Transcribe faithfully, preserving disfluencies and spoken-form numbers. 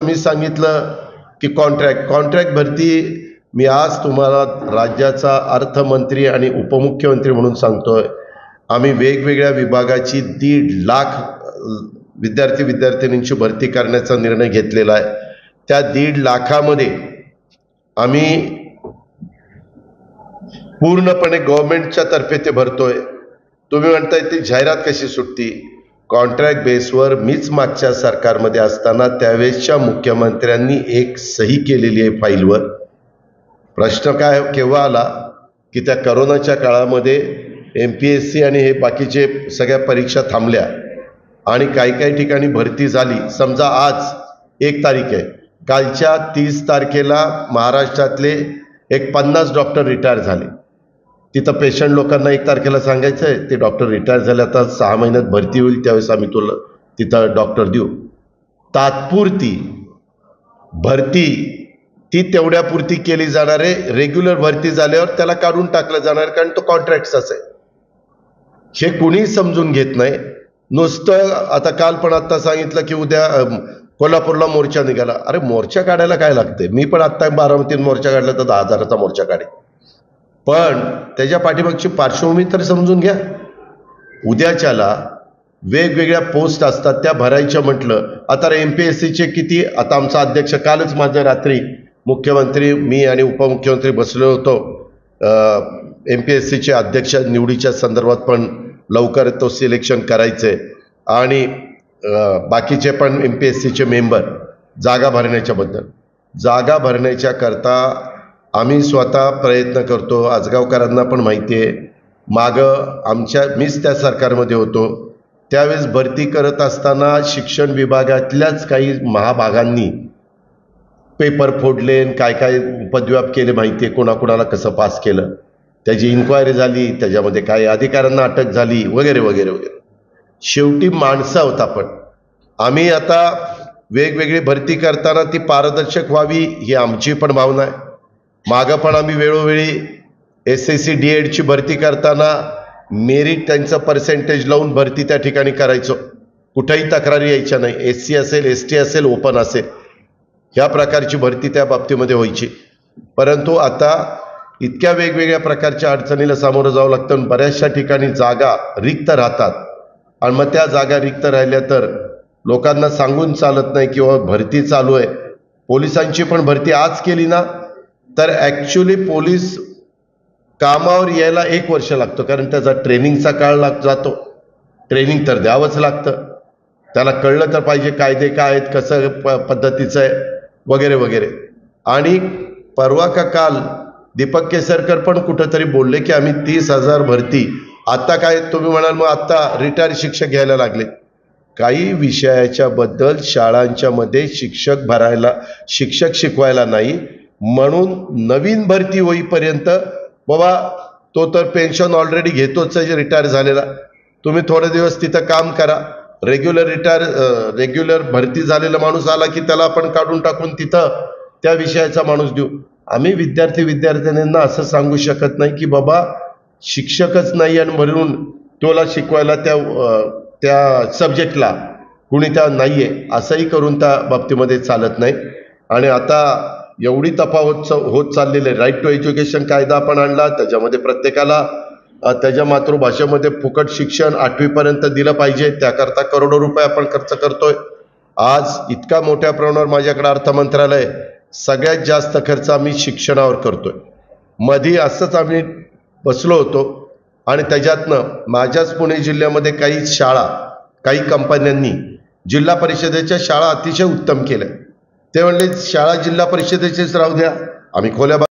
मी सांगितलं की contract contract भरती, मी आज तुम्हाला राज्याचा अर्थमंत्री आणि उपमुख्यमंत्री म्हणून सांगतोय, आम्ही वेगवेगळ्या विभागाची दीड लाख विद्यार्थी विद्यार्थिनींची भरती करण्याचा निर्णय घेतलेला आहे। त्या दीड लाखामध्ये आम्ही पूर्णपणे गव्हर्नमेंटच्या तर्फे ते भरतोय। तुम्ही म्हणताय ती जाहिरात कशी सुटती? कॉन्ट्रॅक्ट बेसवर मीच मागच्या सरकारमध्ये असताना त्यावेळेसच्या मुख्यमंत्र्यांनी एक सही केलेली आहे फाईलवर। प्रश्न काय केव्हा आला की त्या करोनाच्या काळामध्ये एम पी एस सी आणि हे बाकीचे सगळ्या परीक्षा थांबल्या आणि काही काही ठिकाणी भरती झाली। समजा आज एक तारीख आहे, कालच्या तीस तारखेला महाराष्ट्रातले एक पन्नास डॉक्टर रिटायर झाले। तिथं पेशंट लोकांना एक तारखेला सांगायचं आहे ते डॉक्टर रिटायर झाले, आता सहा महिन्यात भरती होईल, त्यावेळेस आम्ही तुला तिथं डॉक्टर देऊ। तात्पुरती भरती ती तेवढ्यापुरती केली जाणार आहे, रेग्युलर भरती झाल्यावर त्याला काढून टाकलं जाणार, कारण तो कॉन्ट्रॅक्ट आहे। हे कुणी समजून घेत नाही। नुसतं आता काल पण आता सांगितलं की उद्या कोल्हापूरला मोर्चा निघाला। अरे मोर्चा काढायला काय लागते? मी पण आत्ता बारामतीत मोर्चा काढला तर दहा हजाराचा मोर्चा काढेल, पण त्याच्या पाठीमागची पार्श्वभूमी तर समजून घ्या। उद्याच्याला वेगवेगळ्या पोस्ट असतात त्या भरायच्या म्हटलं, आता एम पी एस सीचे किती, आता आमचा अध्यक्ष कालच माझ्या रात्री मुख्यमंत्री मी आणि उपमुख्यमंत्री बसलो होतो एम पी एस सीचे अध्यक्ष निवडीच्या संदर्भात, पण लवकर तो सिलेक्शन करायचे आणि बाकीचे पण एम पी एस सीचे मेंबर जागा भरण्याच्या बद्दल जागा भरण्याच्या करता आम्ही स्वतः प्रयत्न करतो। आजगावकरांना पण माहिती आहे, मागं आमच्या मीच त्या सरकारमध्ये होतो त्यावेळेस भरती करत असताना शिक्षण विभागातल्याच काही महाभागांनी पेपर फोडले, काय काय उपद्व्याप केले माहिती आहे, कोणाकोणाला कसं पास केलं, त्याची इन्क्वायरी झाली, त्याच्यामध्ये काही अधिकाऱ्यांना अटक झाली वगैरे वगैरे वगैरे। शेवटी माणसं आहोत आपण, आम्ही आता वेगवेगळी भरती करताना ती पारदर्शक व्हावी ही आमची पण भावना आहे। मागं पण आम्ही वेळोवेळी एस एस सी डी एडची भरती करताना मेरिट त्यांचं पर्सेंटेज लावून भरती त्या ठिकाणी करायचो, कुठेही तक्रारी यायच्या नाही। एस सी असेल, एस टी असेल, ओपन असेल, ह्या प्रकारची भरती त्या बाबतीमध्ये व्हायची। परंतु आता इतक्या वेगवेगळ्या प्रकारच्या अडचणीला सामोरं जावं लागतं, बऱ्याचशा ठिकाणी जागा रिक्त राहतात आणि मग त्या जागा रिक्त राहिल्या तर लोकांना सांगून चालत नाही किंवा भरती चालू आहे। पोलिसांची पण भरती आज केली ना तर ॲक्च्युली पोलीस कामावर यायला एक वर्ष लागतो, कारण त्याचा ट्रेनिंगचा काळ लाग जातो। ट्रेनिंग तर द्यावंच लागतं, त्याला कळलं तर पाहिजे कायदे काय आहेत, कसं प पद्धतीचं आहे वगैरे वगैरे। आणि परवा का काल दीपक केसरकर पण कुठंतरी बोलले की आम्ही तीस हजार भरती, आता काय तुम्ही म्हणाल मग आता रिटायर शिक्षक घ्यायला लागले। काही विषयाच्या बद्दल शाळांच्या मध्ये शिक्षक भरायला शिक्षक शिकवायला नाही म्हणून नवीन भरती होईपर्यंत बाबा तो तर पेन्शन ऑलरेडी घेतोच आहे रिटायर झालेला, तुम्ही थोडे दिवस तिथं काम करा। रेग्युलर रिटायर रेग्युलर भरती झालेला माणूस आला की त्याला आपण काढून टाकून तिथं त्या विषयाचा माणूस देऊ। आम्ही विद्यार्थी विद्यार्थिनींना असं सांगू शकत नाही की बाबा शिक्षकच नाही आणि म्हणून तोला शिकवायला त्या त्या सब्जेक्टला कुणी त्या नाही आहे, असंही करून त्या बाबतीमध्ये चालत नाही। आणि आता एवढी तफावत होत चाललेली आहे। राईट टू एज्युकेशन कायदा आपण आणला, त्याच्यामध्ये प्रत्येकाला त्याच्या मातृभाषेमध्ये फुकट शिक्षण आठवीपर्यंत दिलं पाहिजे, त्याकरता करोडो रुपये आपण खर्च करतोय। आज इतका मोठ्या प्रमाणावर माझ्याकडे अर्थ मंत्रालय, सगळ्यात जास्त खर्च आम्ही शिक्षणावर करतोय। मधी असंच आम्ही बसलो होतो आणि त्याच्यातनं माझ्याच पुणे जिल्ह्यामध्ये काही शाळा काही कंपन्यांनी जिल्हा परिषदेच्या शाळा अतिशय उत्तम केल्या, ते म्हणले शाळा जिल्हा परिषदेचीच राहू द्या, आम्ही खोल्या